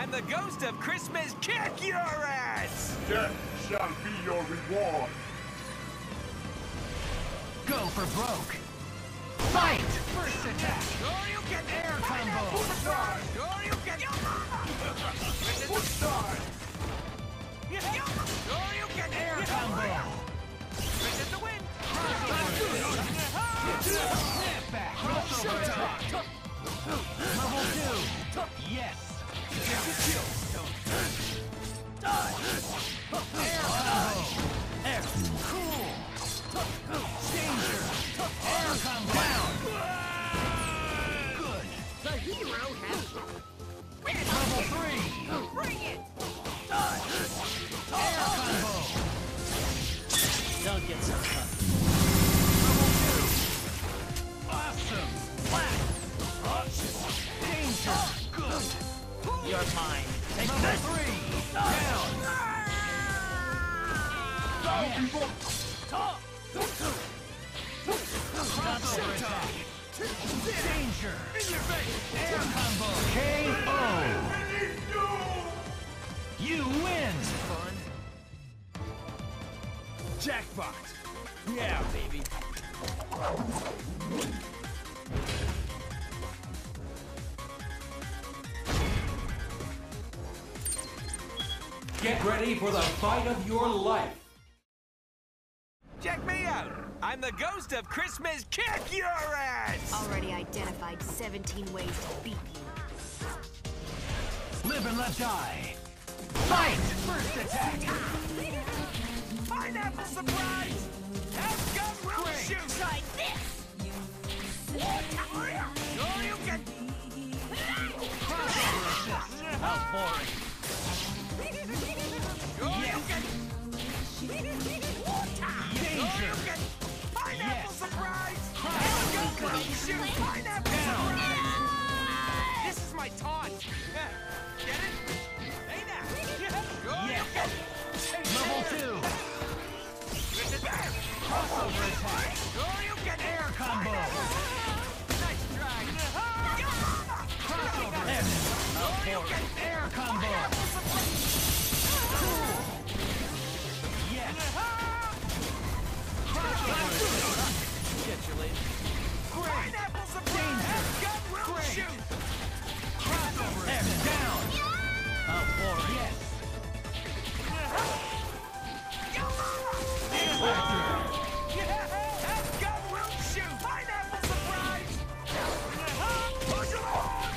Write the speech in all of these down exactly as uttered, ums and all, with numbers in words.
I'm the ghost of Christmas. Kick your ass! Death shall be your reward. Go for broke. Fight! First attack. Or you get Air combo. Or you get Or you get Air combo. This is the win. Snap back. Crossover attack. Level two. Yes. Die. Air combo. Air. Cool. Danger. Air combo. Down. Good. The hero has Level three. bring it. Die. Air combo. Don't get so tough. Level two. Awesome. Flat. Danger. Good. You're mine. Take Level this. three. Down. Yes. Crossover attack. Danger. Air combo. K O. You win. Jackpot. Yeah, baby. Get ready for the fight of your life. Check me out. I'm the ghost of Christmas. Kick your ass! Already identified seventeen ways to beat you. Live and let die. Fight! First attack. Pineapple surprise! Have gun will Great. shoot! Try this! Or you get Crossover assist. How boring. Or Yes. you get Danger. Pineapple Yes. surprise! Crossover Gun will shoot! Pineapple Down. surprise! This is my taunt! Get it? Hey now! Or Yes. you get Level two. Crossover attack. Or you get Air combo. Nice try! Crossover attack. Air combo. Cool. Yes. Crossover attack. Get you later. Great. Pineapple surprise! Danger. Gun will Great. shoot! Crossover attack. Down. How boring. Yes. Have gun will shoot! Pineapple surprise! Push it on!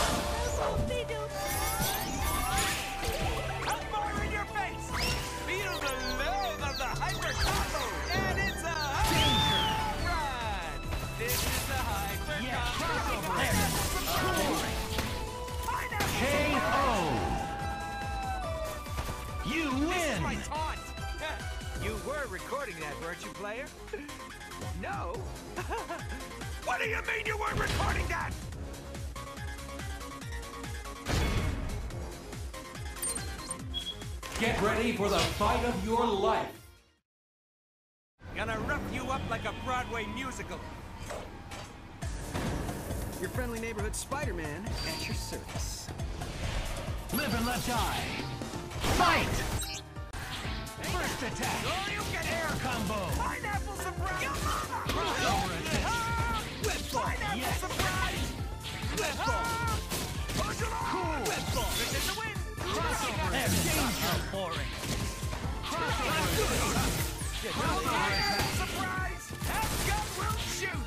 Elmore in your face! Feel the love of the hyper combo! And it's a home run! This is the hyper Yes. combo! Crossover Pineapple attack. surprise! Pineapple K O. You This is my win. taunt! You were recording that, weren't you, player? No? What do you mean you weren't recording that? Get ready for the fight of your life. Gonna rough you up like a Broadway musical. Your friendly neighborhood Spider-Man at your service. Live and let die. Fight! First attack. Or you get Air combo. pineapple surprise! Crossover attack. Pineapple Yes. surprise! Push it on! Cool. This is the win! Crossover attack. How boring. Crossover attack. Crossover Pineapple attack. surprise! Have gun will shoot!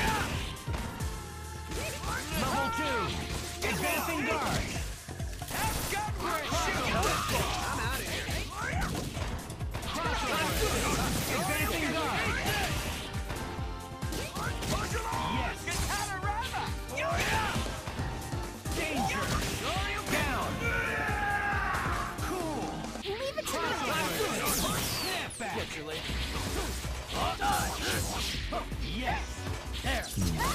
Level two. Advancing guard. Have gun will shoot! I'm out of here. Crossover attack. Advancing guard. Push it on! Yes. Katarama! Danger. Down. Cool. Leave it to Crossover me! attack. Snap back. Get you later. Yes. There.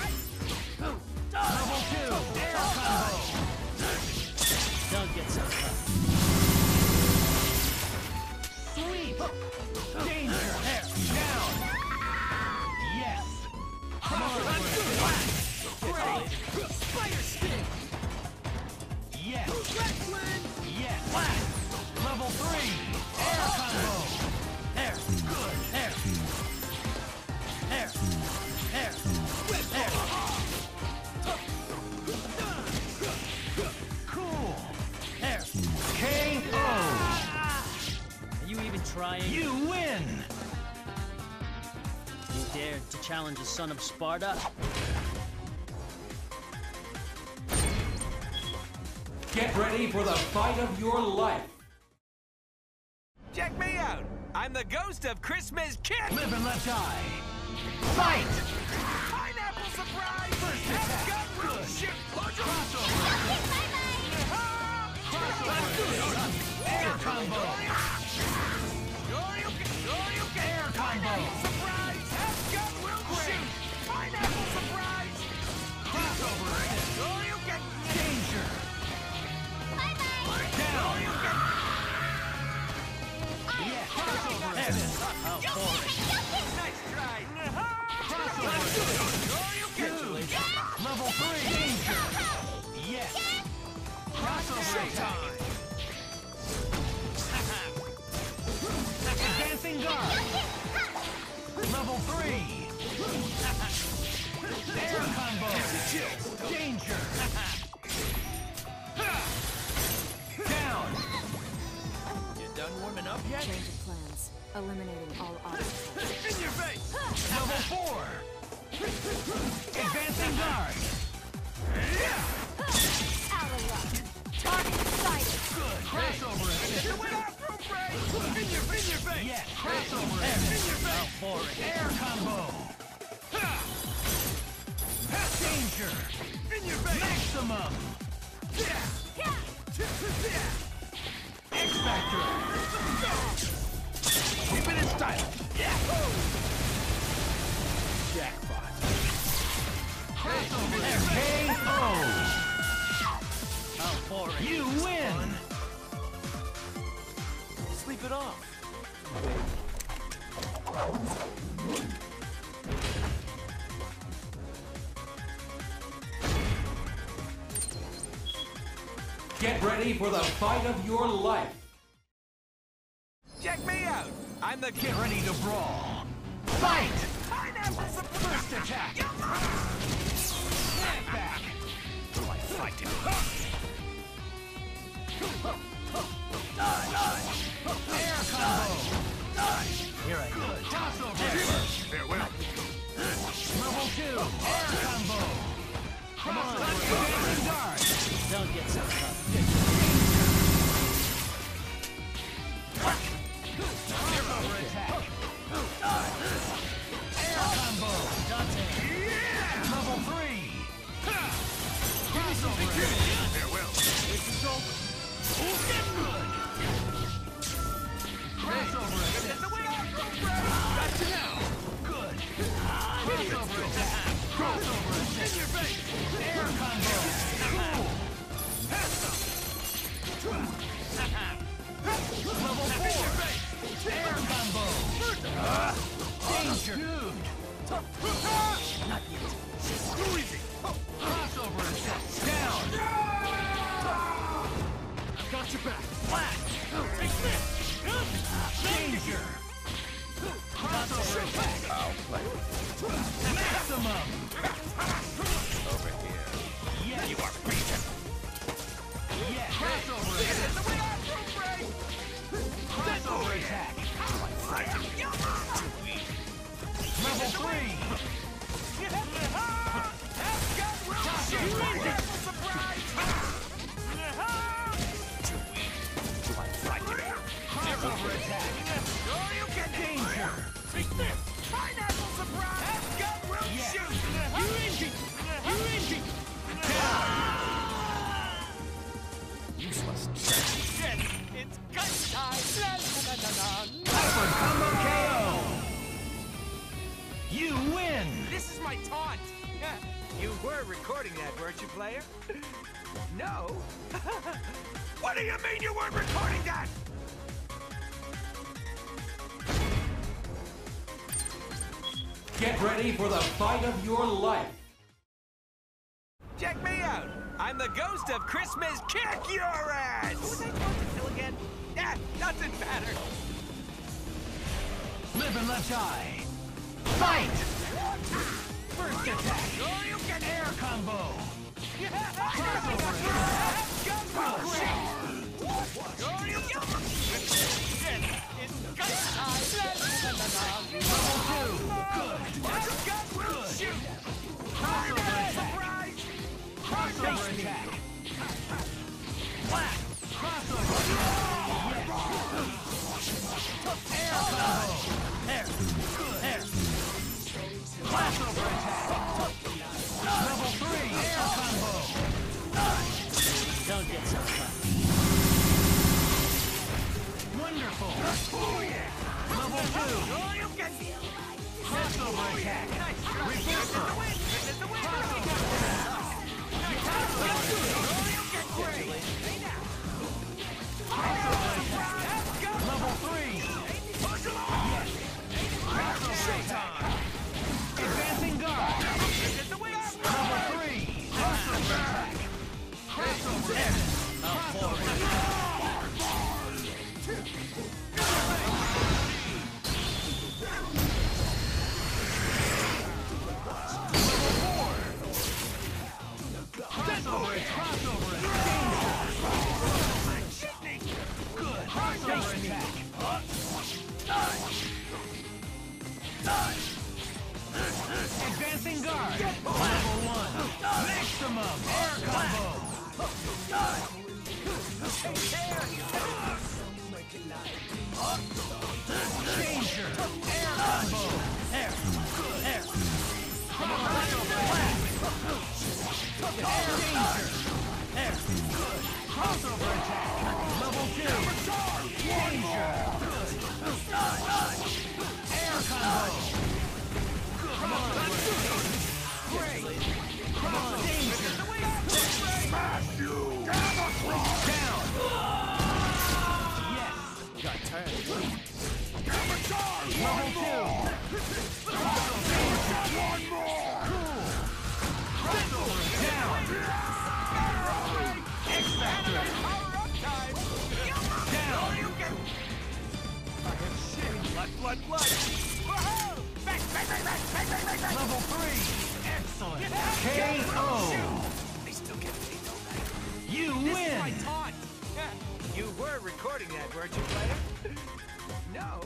Level two. Air combo. Don't get so tough. Sweep. Danger. There. Down. Yes. Crossover attack. Fire stick! Yes. Yes. Flat. Level three. Air combo. There. Good. There. There. There. There. Cool. There. K O. Are you even trying? You win. You dared to challenge the son of Sparta? Get ready for the fight of your life. Check me out. I'm the ghost of Christmas Kid. Live and let die. Fight. Pineapple surprise. First Have attack. gun will Good. shoot. Crossover. Crossover. Air combo. Air combo. Surprise. Have gun will shoot. Pineapple surprise. Crossover. Shoryuken. Danger. Down. Yeah. Crossover. There. Oh, boring. Nice try. Crossover. Good. Level three. Danger. Yes. Crossover attack. Advancing guard. Level three. Air combo. Danger. Down. You done warming up yet? Change of plans. Eliminating all obstacles. In your face. Level four. Advancing guard. Alaric. Target sighted. Good. Crossover assist. You went off through break. In your, in your face. Yes. Crossover In assist. your face. Oh, boring. Air combo. Danger. In your face. Maximum. X Factor. Keep it in style. Jackpot. Crossover. K O. Oh, boring. You win. Sleep it off. Get ready for the fight of your life. Check me out. I'm the Get ready to brawl. Fight. pineapple surprise. First attack. Back. Do I fight him? Air combo. Here I go. Good. Crossover. Farewell. Level two. Air combo. Crossover. Advancing guard. Don't get so tough. Crossover attack. Air combo. Dante. Level three. Crossover attack. Farewell. Good. Crossover assist. Gotcha now. Good. Crossover attack. Crossover assist. In your face. Air combo. Level four. Air combo. Danger. Dude. Not yet. Crossover assist. Down. Got your back. Flat. Take this. Danger. Crossover attack. Maximum. Over here. Yes. You are beaten. Yes. Crossover Get in attack. the way out through break. Crossover attack. Level three. Have gun will shoot. Pineapple surprise. Crossover attack. Shoryuken. Danger. Take this. Pineapple surprise. Have gun will Yes. shoot. You injured. You injured. Useless. Shit. It's gun time. La, la, la, la, la. Hyper combo K O. You win. This is my taunt. You were recording that, weren't you, player? No. What do you mean you weren't recording that? Get ready for the fight of your life. Check me out. I'm the ghost of Christmas. Kick your ass! Who was I supposed to kill again? Yeah, doesn't matter. Live and let die. Fight! First attack. Oh, you can Air combo. Crossover attack. Black. Crossover. Air combo. Air. Air. Crossover attack. Level three. Air combo. Don't get so tough. Wonderful. Level two. Crossover attack. Reversal. Level three. Yes. Crossover attack. Advancing guard. Level three. Crossover attack. Crossover attack. Crossover attack. Crossover, crossover, danger. Good. Crossover attack. Advancing guard. Level one. Maximum air combo. Danger. Air combo. Air. Air. Crossover attack. Air danger! Air! Good! Crossover attack! Level two! Danger! Good! Air combo! Come on! Great! Come on! Danger! Smash you! Down! Yes! Got turned. Level two! One more! Cool! Crossover down! X-Factor! Down! Blood, blood, blood! Woohoo! Bang, bang, bang, bang, bang, bang, bang, bang! Level three! Excellent! K O! They still get me, don't they? You This is my win! taunt! You were recording that, weren't you, player? No.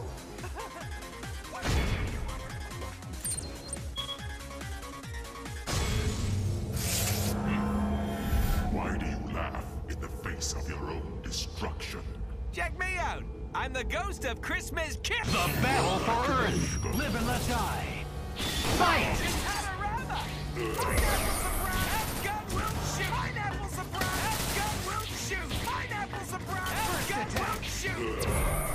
Why do you laugh in the face of your own destruction? Check me out! I'm the ghost of Christmas Kick! The battle for Earth! Live and let die! Fight! Panorama! Pineapple surprise! Have gun will shoot! Pineapple surprise! Have gun will shoot! Pineapple surprise! Have gun will shoot!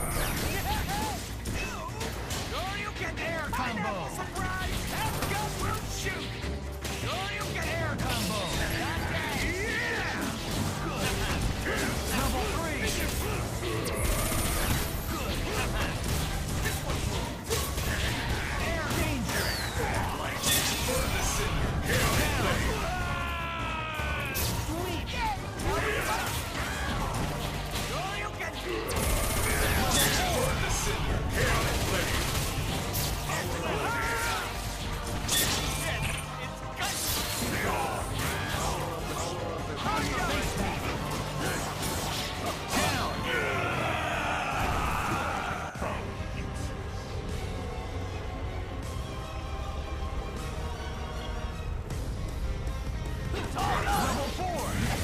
Or you can air combo! Pineapple surprise! Have gun will shoot! Or you can air combo! Level three! Air danger! Sweet! Or you can Level four!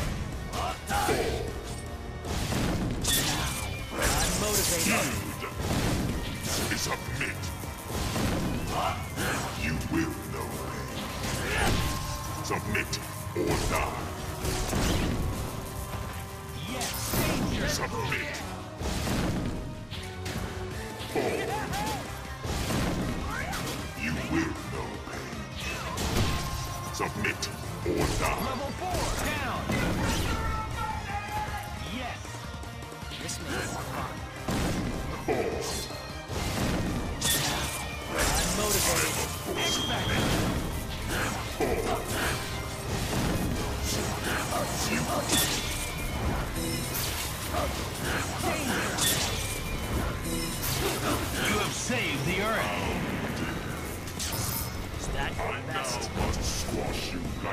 I'm motivated. Submit. You will know pain. Submit or die. Yes, danger! Submit. Fall. You will know pain. Submit or die. Level four! Down! Yes! This makes fun. Fall. I'm motivated. X-Factor! Fall.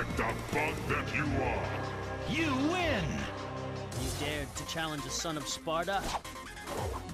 like the bug that you are. You win! You dared to challenge a son of Sparta?